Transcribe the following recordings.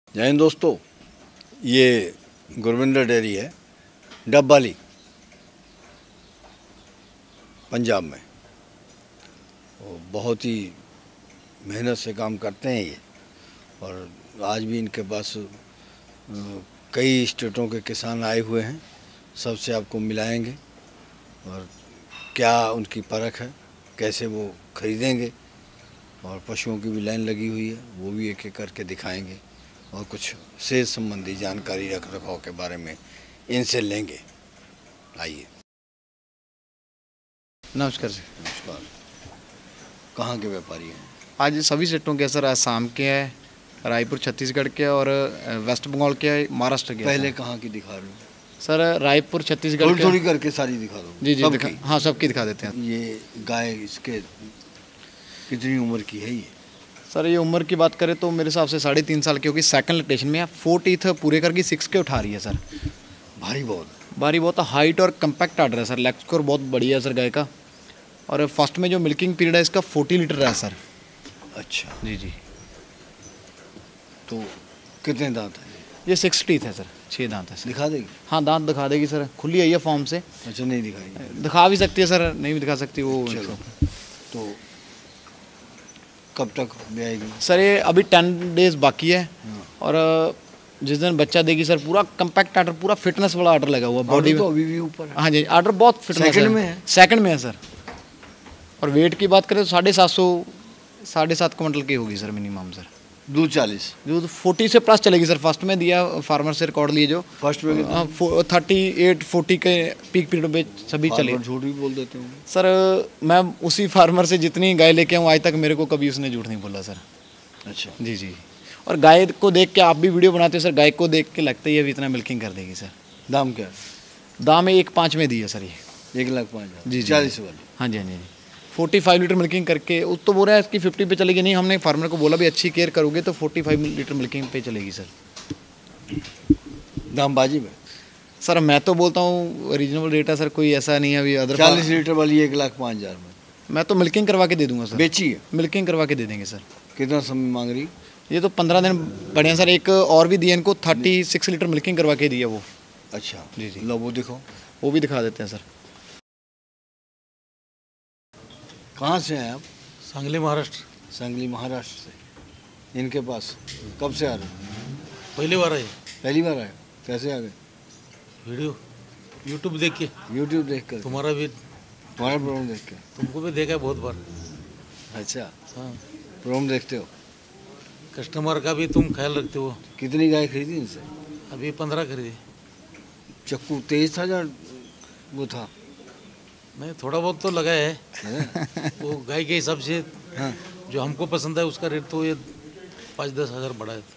जय हिंद दोस्तों, ये गुरविंदर डेयरी है डब्बाली पंजाब में। वो बहुत ही मेहनत से काम करते हैं ये, और आज भी इनके पास कई स्टेटों के किसान आए हुए हैं। सबसे आपको मिलाएंगे और क्या उनकी परख है, कैसे वो खरीदेंगे, और पशुओं की भी लाइन लगी हुई है, वो भी एक एक करके दिखाएंगे, और कुछ सेहत संबंधी जानकारी रख रखाव के बारे में इनसे लेंगे। आइए। नमस्कार सर। नमस्कार। कहाँ के व्यापारी हैं? आज सभी सेटों के सर, आसाम के हैं, रायपुर छत्तीसगढ़ के और वेस्ट बंगाल के, महाराष्ट्र के। पहले कहाँ की दिखा रहे हो सर? रायपुर छत्तीसगढ़ के। थोड़ी करके सारी दिखा दो। जी दिखा, हाँ सबकी दिखा देते हैं। ये गाय इसके कितनी उम्र की है ये? सर ये उम्र की बात करें तो मेरे हिसाब से 3.5 साल की होगी। सेकंड लैक्टेशन में है। 4 टीथ पूरे करके 6 के उठा रही है सर। भारी बहुत हाइट और कम्पैक्ट आर्डर है सर। लेग स्कोर बहुत बढ़िया है सर गाय का। और फर्स्ट में जो मिल्किंग पीरियड है इसका 40 लीटर है सर। अच्छा जी। तो कितने दांत है ये? 6 टीथ है सर, 6 दांत है सर। दिखा देगी? हाँ दांत दिखा देगी सर, खुली है ये फॉर्म से। अच्छा, नहीं दिखाई? दिखा भी सकती है सर, नहीं भी दिखा सकती वो। चलो, तो कब तक ब्याएगी सर? ये अभी 10 डेज बाकी है। हाँ। और जिस दिन बच्चा देगी सर, पूरा कम्पैक्ट आर्डर, पूरा फिटनेस वाला आर्डर लगा हुआ बॉडी में। तो अभी भी ऊपर है। हाँ जी, आर्डर बहुत फिटनेस सेकंड में है। सेकंड में है सर। और वेट की बात करें तो 7.5 क्विंटल की होगी सर मिनिमम सर। दूध 40, दूध 40 से प्लस चलेगी सर। फर्स्ट में दिया फार्मर से रिकॉर्ड लिए जो फर्स्ट में 38-40 के पीक पीरियड पे सभी चले। झूठ भी बोल देते हैं सर मैं उसी फार्मर से जितनी गाय लेके आऊँ आज तक मेरे को कभी उसने झूठ नहीं बोला सर। अच्छा जी। और गाय को देख के आप भी वीडियो बनाते हो सर, गाय को देख के लगता ही है अभी इतना मिल्किंग कर देगी सर। दाम क्या है? दाम 1.5 में दी है सर ये। 1,05,000 जी 40 वाली। हाँ जी 45 लीटर मिल्किंग करके। उस तो बोल रहा है इसकी 50 पे चलेगी। नहीं, हमने फार्मर को बोला भी अच्छी केयर करोगे तो 45 लीटर मिल्किंग पे चलेगी सर। दाम बाजी में सर मैं तो बोलता हूँ रीजनेबल रेट है सर, कोई ऐसा नहीं है अभी। अदर 40 लीटर वाली 1,05,000 में मैं तो मिल्किंग करवा के दे दूंगा सर। बेची है? मिल्किंग करवा के दे देंगे सर। कितना समय मांग रही? ये तो 15 दिन बढ़िया सर। एक और भी दिया इनको, 36 लीटर मिल्किंग करवा के दिया वो। अच्छा जी लो वो दिखो। वो भी दिखा देते हैं सर। कहाँ से हैं आप? सांगली महाराष्ट्र। सांगली महाराष्ट्र से। इनके पास कब से आ रहे हैं? पहली बार आए। पहली बार आए? कैसे आ गए? वीडियो यूट्यूब देख के। यूट्यूब देख कर? तुम्हारा प्रोग्राम देख के? तुमको भी देखा है बहुत बार। अच्छा, हाँ, प्रोग्राम देखते हो? कस्टमर का भी तुम ख्याल रखते हो। कितनी गाय खरीदी इनसे? अभी 15 खरीदी। चक्कू तेज था या वो था? नहीं, थोड़ा बहुत तो लगा है। है? वो गाय के हिसाब से हाँ। जो हमको पसंद है उसका रेट तो ये 5-10 हज़ार बढ़ा है।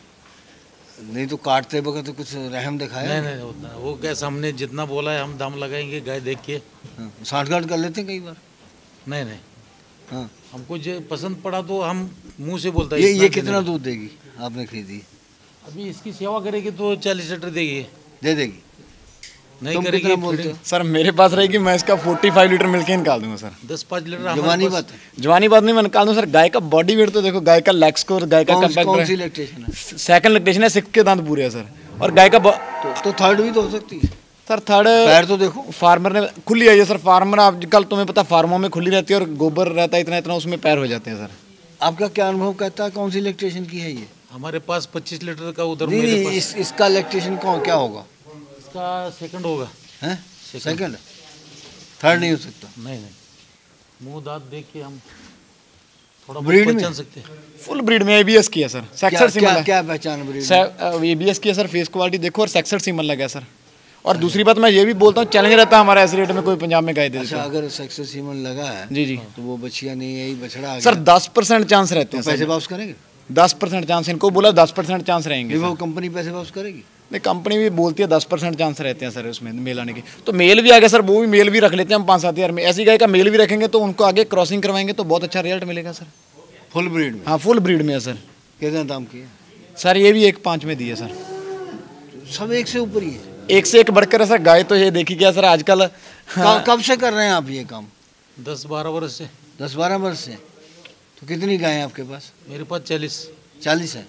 नहीं तो काटते वक्त तो कुछ रहम दिखाया? नहीं उतना वो कैसा, हमने जितना बोला है हम दाम लगाएंगे गाय देख के। हाँ, साठगांठ कर लेते हैं कई बार। नहीं हाँ, हमको जो पसंद पड़ा तो हम मुंह से बोलता है। ये कितना दूध देगी? आपने खरीदी? अभी इसकी सेवा करेगी तो 40 लीटर देगी। दे देगी? नहीं तुम करेगी कितना बोलते हो? सर मेरे पास रहेगी, मैं इसका 45 लीटर मिल्किंग निकाल दूंगा सर। 10-5 लीटर। जवानी बात है? जवानी बात नहीं, मैं निकाल दूँ सर। गाय का बॉडी वेट तो देखो, गाय का लेग स्कोर, गाय का कौन सी कम्पैक्ट। लैक्टेशन है? सेकंड लैक्टेशन है, 6 के दांत पूरे है सर। और गाय का तो थर्ड भी तो हो सकती है सर। थर्ड पैर तो देखो। फार्मर ने खुली है ये सर। फार्मर आजकल तुम्हें पता फार्मों में खुली रहती है और गोबर रहता है इतना उसमें पैर हो जाते हैं सर। आपका क्या अनुभव कहता है कौन सी लैक्टेशन की है ये? हमारे पास 25 लीटर का उधर नहीं, मेरे नहीं पास। इसका लैक्टेशन क्या होगा? इसका सेकंड होगा। हैं? सेकंड? थर्ड नहीं हो सकता? नहीं मुंह दांत देख के हम थोड़ा ब्रीड में पहचान सकते हैं। फुल ब्रीड में एबीएस की है सर। सेक्सर सीमन है। क्या पहचान ब्रीड में? एबीएस की है सर। फेस क्वालिटी देखो और सेक्सर सीमन लगा है सर। और दूसरी बात मैं ये भी बोलता हूँ, चैलेंज रहता है हमारा ऐसे रेट में कोई पंजाब में गाय दे देता अच्छा, है। अगर सेक्सर सीमन लगा है जी तो वो बछिया नहीं है, बछड़ा आ सर गया। 10% चांस रहते हैं। पैसे वापस करेंगे? 10% चांस, इनको बोला 10% चांस रहेंगे। वो कंपनी पैसे वापस करेगी? नहीं, कंपनी भी बोलती है 10% चांस रहते हैं सर उसमें मेल आने के। तो मेल भी आ गया सर, वो भी मेल भी रख लेते हैं हम 5-7 हज़ार में। ऐसी गाय का मेल भी रखेंगे तो उनको आगे क्रॉसिंग करवाएंगे तो बहुत अच्छा रिजल्ट मिलेगा सर। फुल ब्रीड में? हाँ फुल ब्रीड में है सर। कितना दाम की है सर? ये भी 1.5 में दी है सर। सब एक से ऊपर ही है? एक से एक बढ़कर है सर। गाय तो ये देखी क्या सर आजकल। कब से कर रहे हैं आप ये काम? 10-12 वर्ष से। 10-12 वर्ष से। तो कितनी गाय है आपके पास? मेरे पास 40 40 है।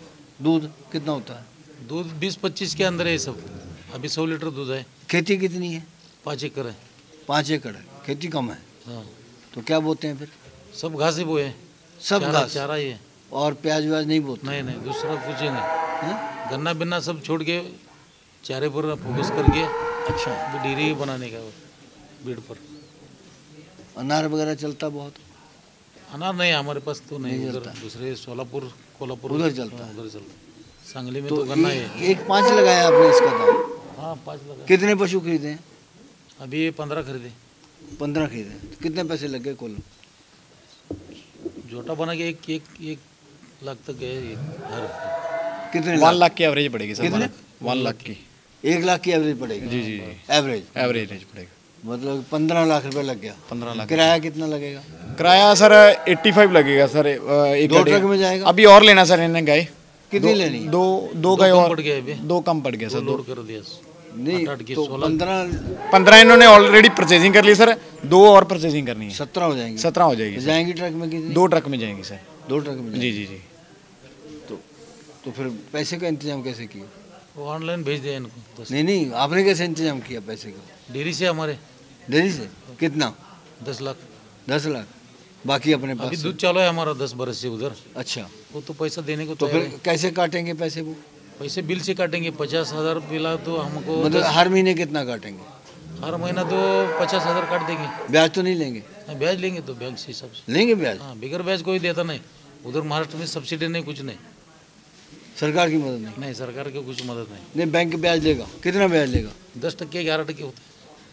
दूध कितना होता है? दूध 20-25 के अंदर है ये सब। अभी 100 लीटर दूध है। खेती कितनी है? 5 एकड़ है। 5 एकड़ है, खेती कम है। हाँ, तो क्या बोते हैं फिर? सब घास ही बोए हैं। सब घास? चारा ही है। और प्याज व्याज नहीं बोते? नहीं नहीं, दूसरा कुछ ही नहीं। हैं? गन्ना बिन्ना सब छोड़ के चारे पर फोकस करके अच्छा, अभी डेयरी बनाने का बीड़ पर। अनार वगैरह चलता बहुत? अनार नहीं हमारे पास तो नहीं, नहीं उधर चलता। दूसरे सोलापुर कोल्हापुर उधर चलता हाँ, उधर चलता। सांगली में तो तो गन्ना है। एक 5 लगाया आपने इसका दाम? हाँ 5 लगा। कितने पशु खरीदे हैं? अभी ये 15 खरीदे। 15 खरीदे। तो कितने पैसे लग गए कुल? जोटा बना के एक लाख तक है ये घर। कितने 1 लाख की एवरेज पड़ेगी सर। कितने? 1 लाख की 1 लाख की एवरेज पड़ेगी? जी जी एवरेज एवरेज रेंज पड़ेगा। मतलब 15 लाख रुपए लग गया। 15 लाख। किराया कितना लगेगा? किराया सर 85 लगेगा सर एक 2 गाड़ी ट्रक का। में जाएगा? अभी और लेना सर इन्हें गाय। कितनी लेनी? दो गाय कम और पड़ गया अभी। 2 कम पड़ गया दो सर। लोड कर दिया। नहीं 8 की तो 16 15 इन्होंने ऑलरेडी परचेजिंग कर ली सर। 2 और परचेजिंग करनी है। 17 हो जाएंगे। 17 हो जाएगी सर। जाएंगी ट्रक में कितनी? 2 ट्रक में जाएंगी सर। 2 ट्रक में जी जाएंगी। जी जी। तो फिर पैसे का इंतजाम कैसे किया? वो ऑनलाइन भेज दिया इनको 10। नहीं आपने कैसे इंतजाम किया पैसे का? डेयरी से हमारे डेयरी से? कितना? 10 लाख। 10 लाख बाकी अपने अभी पास से? दूध चालू है हमारा 10 बरस से उधर। अच्छा, वो तो पैसा देने को तो तैयार फिर है। कैसे काटेंगे पैसे वो? पैसे बिल से काटेंगे। 50,000 बिला तो हमको मतलब हर महीने कितना काटेंगे? हर महीना तो 50,000 काट देंगे। ब्याज तो नहीं लेंगे? हाँ, ब्याज लेंगे तो ब्याज से हिसाब से। लेंगे ब्याज? हाँ, बिगर ब्याज कोई देता नहीं उधर। महाराष्ट्र में सब्सिडी नहीं, कुछ नहीं। सरकार की मदद नहीं? नहीं, सरकार की कुछ मदद नहीं। नहीं, बैंक ब्याज लेगा? कितना ब्याज लेगा? 10% 11% होता है।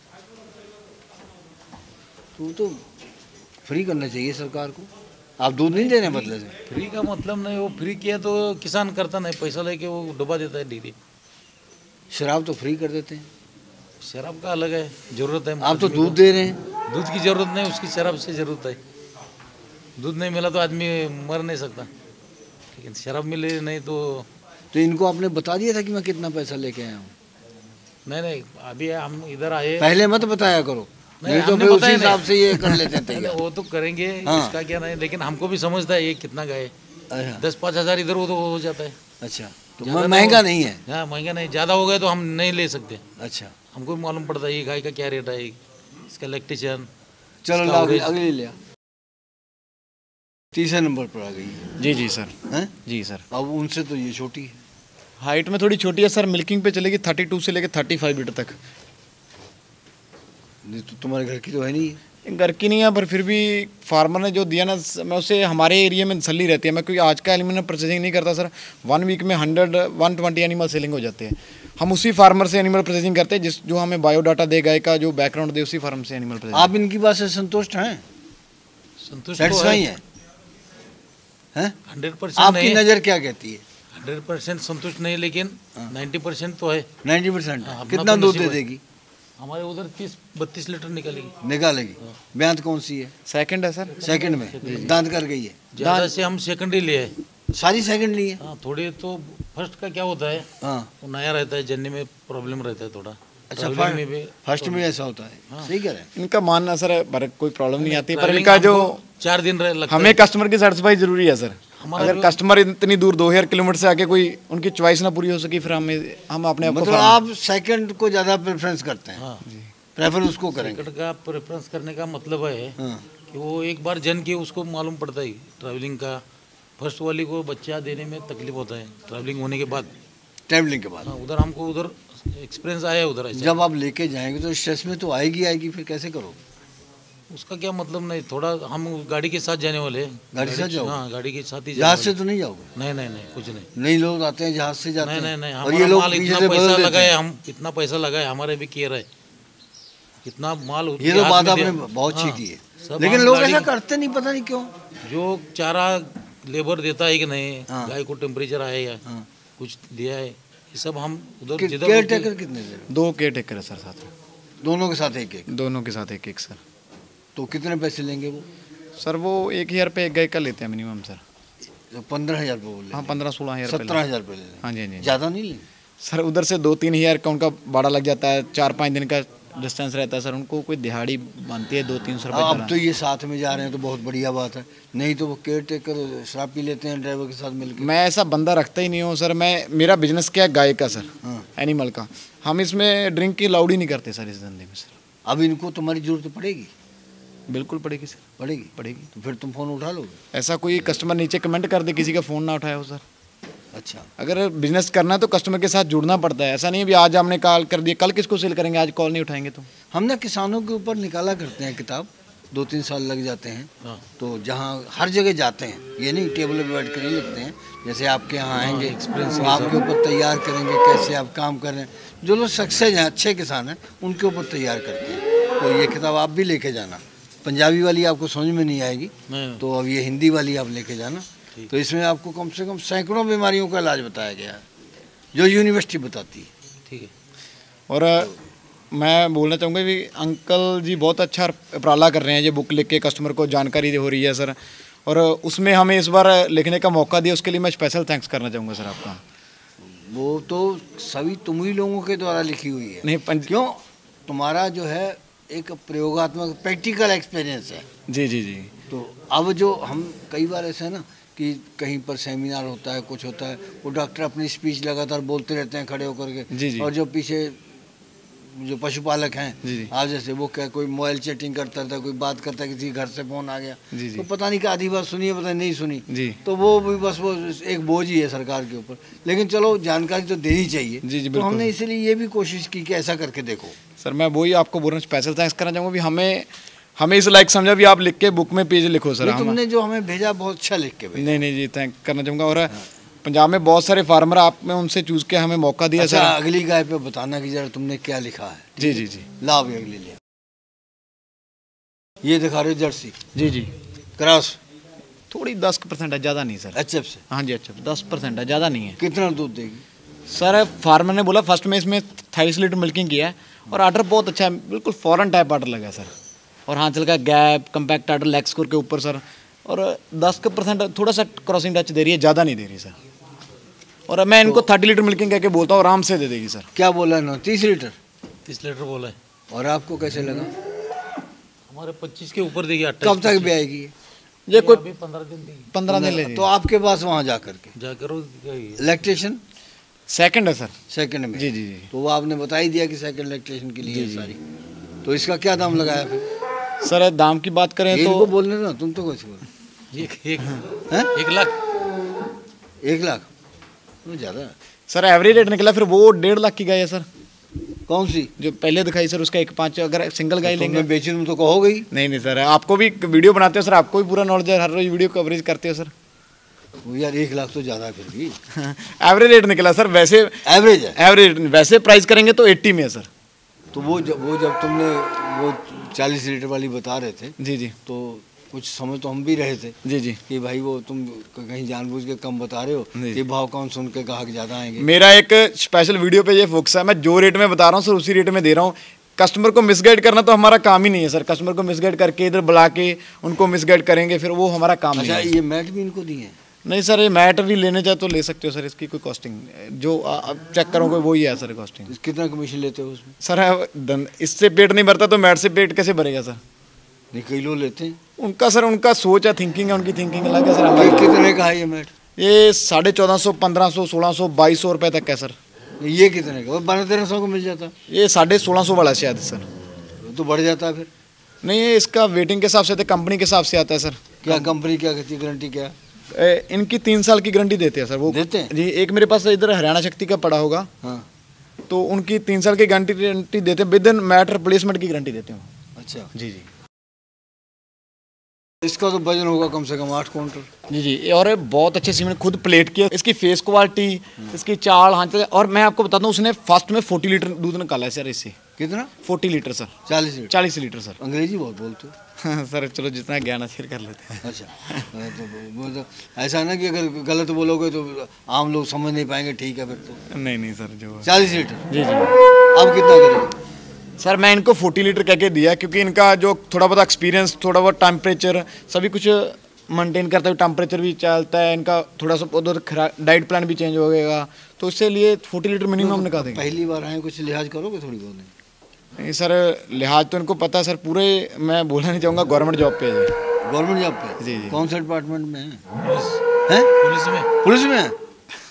तो फ्री करना चाहिए सरकार को। आप दूध नहीं दे रहे बदले से? फ्री का मतलब नहीं, वो फ्री किया तो किसान करता नहीं, पैसा लेके वो डुबा देता है डेयरी। शराब तो फ्री कर देते हैं। शराब का अलग है, जरूरत है। आप तो आदमी को। दूध दे रहे हैं। दूध की जरूरत नहीं, उसकी शराब से जरूरत है। दूध नहीं मिला तो आदमी मर नहीं सकता, लेकिन शराब मिले नहीं तो इनको आपने बता दिया था कि मैं कितना पैसा लेके आया हूँ? नहीं। अभी हम इधर आए। पहले मत बताया करो, नहीं तो हमने फिर उसी बताया हिसाब नहीं। से ये कर लेते थे। नहीं, वो तो करेंगे। हाँ। इसका क्या नहीं, लेकिन हमको भी समझता है ये कितना का है। अच्छा 10-5 हज़ार इधर उधर हो जाता है। अच्छा, तो ज़्यादा महंगा तो- नहीं है? हाँ, महंगा नहीं। ज़्यादा हो गए तो हम नहीं ले सकते। अच्छा, हमको भी मालूम पड़ता है ये गाय का क्या रेट है, इसका लैक्टेशन। चलो इसका लाओ average। अगली लिया। तीसरे नंबर पर आ गई है। जी जी सर। हैं? जी सर। अब उनसे तो ये छोटी है। हाइट में थोड़ी छोटी है सर। मिल्किंग पे चलेगी 32 से लेकर 35 लीटर तक। नहीं तो तुम्हारे घर की तो है नहीं है। घर की नहीं है, पर फिर भी फार्मर ने जो दिया ना, मैं उसे हमारे एरिया में तसल्ली रहती है। मैं क्योंकि आज का एलिमिनेट परचेजिंग नहीं करता सर। 1 वीक में 100-120 एनिमल सेलिंग हो जाते हैं। हम उसी फार्मर से एनिमल परचेजिंग करते हैं जो हमें बायोडाटा दे, गाय का जो बैकग्राउंड दे, उसी फार्म से एनिमल परचेजिंग। आप इनकी बात से संतुष्ट हैं? संतुष्ट तो सेटिस्फाई है। हैं? 100% आपकी नहीं। नज़र क्या कहती है? 100% संतुष्ट नहीं, लेकिन 90% तो है। 90%? हाँ, अपना कितना तो दूध नसीब दे है। देगी? हमारे उधर 30-32 लीटर निकलेगी। निकालेगी। ब्यांत कौन सी है? सेकंड है सर। सेकंड में दांत कर गई है? ज़्यादा से हम सेकंड ही लिए है। सारी सेकंड ली है? हाँ, थोड़े तो फर्स्ट का क्या होता है, हाँ। वो नया रहता है, जनने में प्रॉब्लम रहता है थोड़ा। अच्छा, Traveling में भी फर्स्ट में ऐसा होता है? हाँ। सही कह रहे हैं। इनका मानना सर पर कोई प्रॉब्लम नहीं आती, पर Traveling इनका जो हमको 4 दिन लगता हमें है। कस्टमर की सेटिस्फाई जरूरी है सर। हमारा अगर जो- कस्टमर इतनी दूर 2000 किलोमीटर से आके कोई उनकी चॉइस ना पूरी हो सकी, फिर हम अपने आप को मतलब आप सेकंड को ज़्यादा प्रेफरेंस करते हैं? हाँ, प्रेफर उसको करेंगे? टिकट का प्रेफरेंस करने का मतलब है हाँ। कि वो एक बार जन के उसको मालूम पड़ता है ट्रैवलिंग का। फर्स्ट वाली को बच्चा देने में तकलीफ होता है ट्रैवलिंग होने के बाद। ट्रैवलिंग के बाद हाँ, उधर हमको उधर एक्सपीरियंस आया है उधर ऐसा। जब आप लेके जाएंगे तो स्ट्रेस में तो आएगी, फिर कैसे करोगे? उसका क्या मतलब नहीं, थोड़ा हम गाड़ी के साथ जाने वाले हैं। गाड़ी के साथ जाओगे? हाँ, गाड़ी के साथ ही जाने जहाज से वाले। तो नहीं जाओगे? नहीं, कुछ नहीं। नई लोग आते हैं जहाज से जाते नहीं हैं। नहीं, और ये हमारा लोग माल पीछे इतना से पैसा बदल देते लगाए हैं। हम, इतना पैसा लगाए, हमारे भी केयर है इतना माल। ये तो हाथ बात में आपने दिया। बहुत हाँ, अच्छी की है, सब लेकिन हम लोग गाड़ी- ऐसा करते नहीं, पता नहीं क्यों। जो चारा लेबर देता है कि नहीं, हाँ। गाय को टेम्परेचर आएगा, हाँ। कुछ दिया है, ये सब हम उधर केयर जिधर टेकर कितने दे रहे हो? 2 केयर टेकर है सर साथ में। दोनों के साथ एक एक? दोनों के साथ एक सर। तो कितने पैसे लेंगे वो? सर वो 1000 पे एक गाय का लेते हैं मिनिमम सर। तो 15,000 रुपये बोले? हाँ 15-16 हज़ार। 17,000 रुपये ले लेंगे? हाँ जी हाँ जी। ज़्यादा नहीं लेंगे? सर उधर से 2-3 हज़ार का उनका भाड़ा लग जाता है, 4-5 दिन का डिस्टेंस रहता है सर, उनको कोई दिहाड़ी बनती है 200-300 रुपये। अब तो ये साथ में जा रहे हैं तो बहुत बढ़िया बात है, नहीं तो वो केयर टेकर शराब पी लेते हैं ड्राइवर के साथ मिलकर। मैं ऐसा बंदा रखता ही नहीं हूँ सर। मेरा बिजनेस क्या है, गाय का सर, हाँ। एनिमल का। हम इसमें ड्रिंक की अलाउड ही नहीं करते सर इस धंधे में सर। अब इनको तुम्हारी जरूरत पड़ेगी? बिल्कुल पड़ेगी सर, पड़ेगी। तो फिर तुम फ़ोन उठा लोगे? ऐसा कोई कस्टमर नीचे कमेंट कर दे किसी का फ़ोन ना उठाया हो सर। अच्छा, अगर बिजनेस करना है तो कस्टमर के साथ जुड़ना पड़ता है। ऐसा नहीं है भी आज हमने कॉल कर दिया कल किसको सेल करेंगे, आज कॉल नहीं उठाएंगे तो। हम ना किसानों के ऊपर निकाला करते हैं किताब, 2-3 साल लग जाते हैं। हाँ। तो जहाँ हर जगह जाते हैं, ये नहीं टेबल पे बैठ कर नहीं लिखते हैं। जैसे आपके यहाँ आएंगे, एक्सपीरियंस तो आपके ऊपर तैयार करेंगे कैसे आप काम कर रहे हैं। जो लोग सक्सेस हैं, अच्छे किसान हैं, उनके ऊपर तैयार करते हैं। तो ये किताब आप भी लेके जाना। पंजाबी वाली आपको समझ में नहीं आएगी, तो अब ये हिंदी वाली आप लेके जाना। तो इसमें आपको कम से कम सैकड़ों बीमारियों का इलाज बताया गया है, जो यूनिवर्सिटी बताती है। ठीक है। और मैं बोलना चाहूँगा कि अंकल जी बहुत अच्छा उपराला कर रहे हैं, ये बुक लिख के कस्टमर को जानकारी हो रही है सर। और उसमें हमें इस बार लिखने का मौका दिया, उसके लिए मैं स्पेशल थैंक्स करना चाहूँगा सर आपका। वो तो सभी तुम ही लोगों के द्वारा लिखी हुई है। नहीं क्यों? तुम्हारा जो है एक प्रयोगात्मक प्रैक्टिकल एक्सपीरियंस है। जी जी जी। तो अब जो हम कई बार ऐसा है ना कि कहीं पर सेमिनार होता है, कुछ होता है, वो डॉक्टर अपनी स्पीच लगातार बोलते रहते हैं खड़े होकर के। जी जी। और जो पीछे जो पशुपालक हैं, जी जी। आप जैसे वो क्या, कोई मोबाइल चैटिंग करता था, कोई बात करता है, किसी घर से फ़ोन आ गया, जी जी। तो पता नहीं कि आधी बात सुनी है, पता नहीं सुनी। जी। तो वो भी बस वो एक बोझ ही है सरकार के ऊपर। लेकिन चलो जानकारी तो देनी चाहिए। जी जी, तो बिल्कुल। हमने इसलिए ये भी कोशिश की कि ऐसा करके देखो। सर मैं वही आपको बोल रहा हूँ, स्पेशल थैंक्स करना चाहूँगा भी हमें इस लायक समझा भी आप लिख के बुक में पेज लिखो सर। तुमने जो हमें भेजा बहुत अच्छा लिख के भेजा। नहीं जी, थैंक करना चाहूँगा। और पंजाब में बहुत सारे फार्मर आप में उनसे चूज के हमें मौका दिया अच्छा, सर। अगली गाय पे बताना कि जरा तुमने क्या लिखा है। जी जी जी। लाओ भी अगली ले। ये दिखा रहे हो जर्सी? जी जी। क्रॉस? थोड़ी 10% है, ज़्यादा नहीं सर। एचएफ से? हाँ जी, अच्छा 10% है, ज़्यादा नहीं है। कितना दूध देगी सर? फार्मर ने बोला फर्स्ट में इसमें 28 लीटर मिल्किंग किया है और आर्डर बहुत अच्छा है, बिल्कुल फॉरेन टाइप आर्डर लगा है सर। और हाँ चल का gap compact udder leg score के ऊपर सर। और 10% थोड़ा सा क्रॉसिंग टच दे रही है, ज़्यादा नहीं दे रही सर। और मैं इनको 30 लीटर मिल्किंग कह के बोलता हूँ, आराम से दे देगी सर। क्या बोला है? 30 लीटर? 30 लीटर बोला है। और आपको कैसे लगा? हमारे 25 के ऊपर देगी। कब तक भी आएगी ये कोई 15 दिन देगी। 15 दिन ले तो आपके पास वहाँ जा करके जाकर लैक्टेशन सेकंड है सर। सेकंड में? जी जी जी। तो वो आपने बता ही दिया कि सेकंड लैक्टेशन के लिए है सारी। तो इसका क्या दाम लगाया फिर? सर दाम की बात करें इनको तो बोलने ना, तुम तो कुछ बोलो। 1 लाख। 1 लाख वो ज़्यादा है। सर एवरेज रेट निकला फिर वो 1.5 लाख की गाय है सर। कौन सी? जो पहले दिखाई सर उसका 1.5, अगर सिंगल गाय लेंगे। मैं बेची तुम तो कहोगे ही। नहीं सर, आपको भी वीडियो बनाते हो सर, आपको भी पूरा नॉलेज है, हर रोज वीडियो कवरेज करते हो सर। वो यार 1 लाख तो ज़्यादा है फिर भी। एवरेज रेट निकला सर, वैसे एवरेज है। एवरेज वैसे प्राइस करेंगे तो 80 में है सर। तो वो जब तुमने वो 40 लीटर वाली बता रहे थे, जी जी। तो कुछ समझ तो हम भी रहे थे जी जी। कि भाई वो तुम कहीं जानबूझ के कम बता रहे हो, ये भाव कौन सुन के ग्राहक ज़्यादा आएंगे। मेरा एक स्पेशल वीडियो पे ये फोकस है, मैं जो रेट में बता रहा हूँ सर उसी रेट में दे रहा हूँ। कस्टमर को मिसगाइड करना तो हमारा काम ही नहीं है सर। कस्टमर को मिसगाइड करके इधर बुला के उनको मिसगाइड करेंगे, फिर वो हमारा काम नहीं अच्छा, है। ये मैट भी इनको दिए हैं? नहीं सर, ये मैट भी लेने चाहे तो ले सकते हो सर, इसकी कोई कॉस्टिंग जो आप चेक करोगे वो ही है सर कॉस्टिंग। कितना कमीशन लेते हो उसमें? सर इससे पेट नहीं भरता तो मैट से पेट कैसे भरेगा सर? नहीं, कई लोग लेते हैं। उनका सोच है, थिंकिंग है, उनकी थिंकिंग अलग है सर। हमारी कितने का है ये मैट? ये 1450, 1500, 1600, 2200 रुपये तक है सर। ये कितने का? 1200-1300 को मिल जाता? ये 1650 वाला शायद सर। तो बढ़ जाता है फिर? नहीं, ये इसका वेटिंग के हिसाब से, कंपनी के हिसाब से आता है सर। क्या कंपनी क्या कहती है, गारंटी क्या? इनकी 3 साल की गारंटी देते हैं सर वो। देते हैं? जी, एक मेरे पास इधर हरियाणा शक्ति का पड़ा होगा। हाँ। तो उनकी 3 साल की गारंटी देते हैं, विद इन मैट रिप्लेसमेंट की गारंटी देते हैं। अच्छा जी जी। इसका तो वजन होगा कम से कम 8 क्विंटल। जी जी। और बहुत अच्छे सीमेंट खुद प्लेट किया, इसकी फेस क्वालिटी, इसकी चाल, हाँ। और मैं आपको बताता हूँ, उसने फर्स्ट में 40 लीटर दूध निकाला है सर इससे। कितना? 40 litre sir. 40 litre? 40 litre sir. अंग्रेजी बहुत बोलते हो। सर चलो जितना ज्ञान शेयर कर लेते हैं। अच्छा, तो ऐसा ना कि अगर गलत बोलोगे तो आम लोग समझ नहीं पाएंगे, ठीक है फिर तो। नहीं सर, जो 40 लीटर। जी जी। अब कितना करेगा? सर मैं इनको 40 लीटर कह के दिया, क्योंकि इनका जो थोड़ा बहुत एक्सपीरियंस, थोड़ा बहुत टेम्परेचर सभी कुछ मेंटेन करता है, टेम्परेचर भी चलता है इनका, थोड़ा सा उधर डाइट प्लान भी चेंज हो गएगा, तो इससे लिए 40 लीटर मिनिमम निकाल देंगे। पहली बार आए, कुछ लिहाज करोगे थोड़ी बहुत? नहीं सर, लिहाज तो इनको पता है सर, पूरे मैं बोलना नहीं चाहूँगा, गवर्नमेंट जॉब पे है। गवर्नमेंट जॉब पे? जी जी। कौन सा डिपार्टमेंट में है? पुलिस में। पुलिस में है?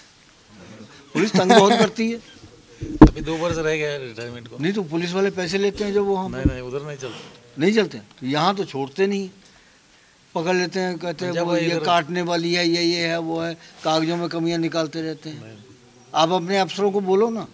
पुलिस तंग बहुत करती है। अभी 2 वर्ष रह गया रिटायरमेंट को। नहीं तो पुलिस वाले पैसे लेते हैं जो वो हम नहीं उधर नहीं चलते। नहीं चलते, यहाँ तो छोड़ते नहीं, पकड़ लेते हैं, कहते हैं वो ये काटने वाली है, ये है, वो है, कागजों में कमियां निकालते रहते हैं। आप अपने अफसरों को बोलो ना,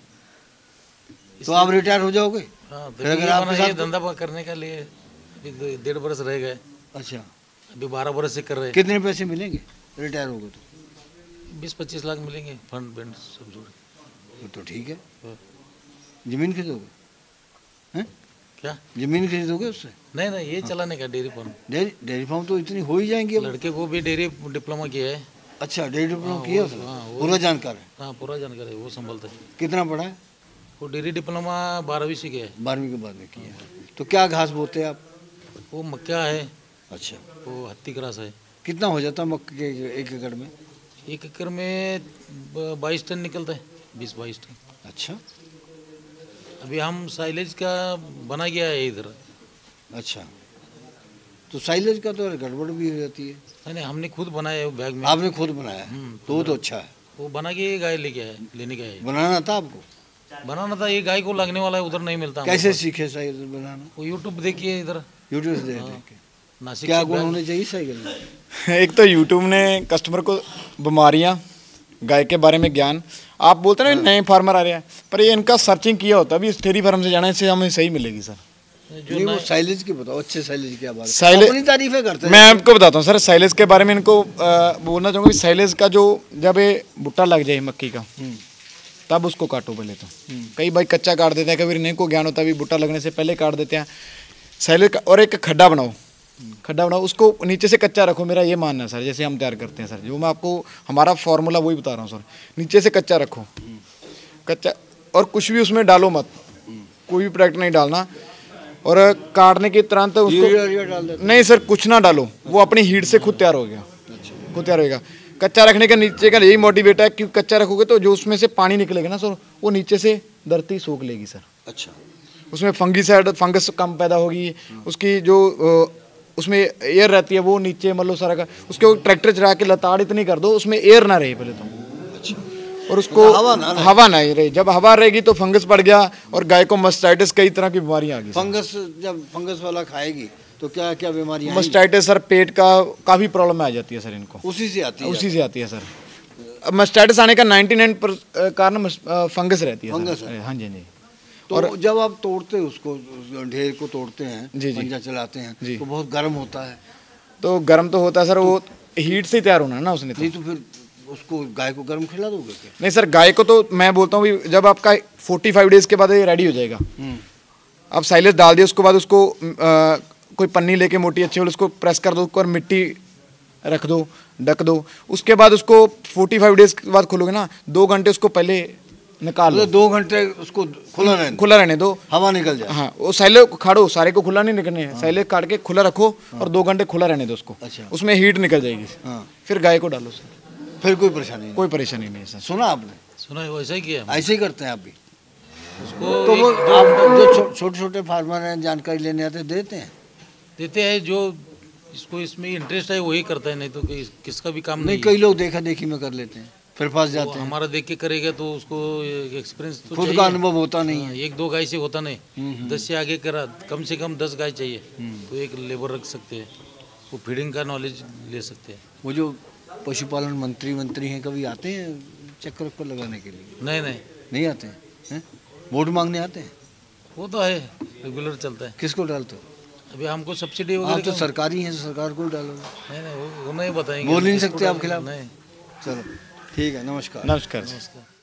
तो आप रिटायर हो जाओगे। फिर अगर आप ये धंधा करने के लिए अभी 1.5 वर्ष रह गए। अच्छा, अभी 12 वर्ष से कर रहे हैं। कितने पैसे मिलेंगे रिटायर हो गए तो? 20-25 लाख मिलेंगे, फंड बेंड सब जोड़। तो ठीक है। जमीन खरीदोगे? हैं? क्या जमीन खरीदोगे उससे? नहीं ये चलाने का डेयरी फार्म। डेयरी फार्म तो इतनी हो ही जाएंगी। लड़के को भी डेयरी डिप्लोमा किया है। अच्छा, डेयरी डिप्लोमा किया उसने? पूरा जानकार है? हाँ पूरा जानकार है, वो संभलता है। कितना पढ़ा है वो? डेयरी डिप्लोमा 12वीं से किया है। 12वीं के बाद में किया है। तो क्या घास बोते हैं आप? वो मक्का है। अच्छा, वो हत्ती क्रॉस है। कितना हो जाता है मक्के के 1 एकड़ में? 1 एकड़ में 22 टन निकलता है, 20-22 टन। अच्छा अभी हम साइलेज का बना गया है इधर। अच्छा, तो साइलेज का तो गड़बड़ भी हो जाती है। नहीं हमने खुद बनाया है वो बैग में। आपने खुद बनाया? तो वो तो अच्छा है। वो बना के गाय लेके आए, लेने गए। बनाना था आपको? बनाना था, ये गाय को लगने वाला है, उधर नहीं मिलता। कैसे सीखे साइकिल बनाना? वो यूट्यूब देखिए इधर, यूट्यूब से देख के। नासिक क्या से गुण बैग- होने चाहिए साइकिल में? एक तो यूट्यूब ने कस्टमर को बीमारियाँ, गाय के बारे में ज्ञान, आप बोलते हैं ना नए फार्मर आ रहे हैं, पर ये इनका सर्चिंग किया होता अभी इस डेयरी फार्म से जाना, इससे हमें सही मिलेगी सर। जो नहीं, वो साइलेज की बताओ, अच्छे साइलेज क्या बात है? साइलेज अपनी तारीफें करते हैं। मैं आपको बताता हूँ सर, साइलेज के बारे में इनको बोलना चाहूँगा कि साइलेज का जो जब ये भुट्टा लग जाए मक्की का, तब उसको काटो पहले तो। कई भाई कच्चा काट देते हैं, कभी नहीं को ज्ञान होता है, अभी भुट्टा लगने से पहले काट देते हैं साइलेज का। और एक खड्डा बनाओ, उसको नीचे से कच्चा रखो, मेरा ये मानना है सर। जैसे हम तैयार करते हैं सर, जो मैं आपको हमारा फार्मूला वही बता रहा हूँ सर, नीचे से कच्चा रखो, कच्चा, और कुछ भी उसमें डालो मत, कोई भी प्रोडक्ट नहीं डालना। और काटने के तुरंत उसको नहीं सर, कुछ ना डालो, वो अपनी हीट से खुद तैयार हो गया, खुद तैयार होगा। कच्चा रखने का नीचे का यही मोटिवेट है, क्योंकि कच्चा रखोगे तो जो उसमें से पानी निकलेगा ना सर, वो नीचे से धरती सोख लेगी सर। अच्छा, उसमें फंगस कम पैदा होगी, उसकी जो उसमें एयर रहती है वो नीचे मतलब सारा का, उसके ट्रैक्टर चला के लताड़ इतनी कर दो उसमें एयर ना रहे पहले तो। अच्छा, और उसको हवा ना रहे, जब हवा रहेगी तो फंगस पड़ गया और गाय को मस्टाइटिस, कई तरह की बीमारियां आ गई। फंगस, जब फंगस वाला खाएगी तो क्या क्या बीमारियां? मस्टाइटिस सर, पेट का काफ़ी प्रॉब्लम आ जाती है सर इनको, उसी से आती है? उसी से आती है सर। मस्टाइटिस आने का 99% कारण फंगस रहती है। फंगस है? हाँ जी, हाँ जी। तो और जब आप तोड़ते हैं उसको, ढेर को तोड़ते हैं, जी जी, पंजा चलाते हैं, जी, तो बहुत गर्म होता है। तो गर्म तो होता है सर, वो हीट से तैयार होना है ना उसने। नहीं तो फिर उसको गाय को गर्म खिला दोगे क्या? नहीं सर, गाय को तो मैं बोलता हूँ जब आपका 45 डेज के बाद ये रेडी हो जाएगा, आप साइलेज डाल दिए, उसके बाद उसको कोई पन्नी लेके मोटी अच्छी वाली उसको प्रेस कर दो और मिट्टी रख दो, ढक दो। उसके बाद उसको 45 डेज के बाद खोलोगे ना, 2 घंटे उसको पहले निकाल लो। 2 घंटे उसको खुला रहने दो, हवा निकल जाए। हाँ, वो साइले काटो, सारे को खुला नहीं निकलने है, साइले काट के खुला रखो और 2 घंटे खुला रहने दो उसको। अच्छा, उसमें हीट निकल जाएगी। हाँ, फिर गाय को डालो सर, फिर कोई परेशानी नहीं? कोई परेशानी नहीं है सर। सुना आपने? सुना है, वैसा ही किया ऐसे ही करते हैं आप भी उसको। तो वो आप जो छोटे छोटे फार्मर हैं जानकारी लेने आते देते हैं, जो इसको इसमें इंटरेस्ट है वही करता है, नहीं तो किसका भी काम नहीं। कई लोग देखा देखी में कर लेते हैं, फिर फंस जाते हैं। हमारा देख के करेगा तो उसको एक्सपीरियंस तो खुद का अनुभव होता नहीं है। 1-2 गाय से होता नहीं, 10 से आगे करा, कम से कम 10 गाय चाहिए, तो एक लेबर रख सकते हैं, वो फीडिंग का नॉलेज ले सकते हैं। वो जो पशुपालन मंत्री हैं, कभी आते हैं चक्कर वक्कर लगाने के लिए? नहीं आते हैं? वोट मांगने आते हैं? वो तो है, रेगुलर चलता है। किसको डालते हो? अभी हमको सब्सिडी आप तो सरकारी हैं, सरकार को डालोगे? नहीं वो नहीं बताएंगे, बोल नहीं सकते आप खिलाफ? नहीं। चलो ठीक है, नमस्कार। नमस्कार।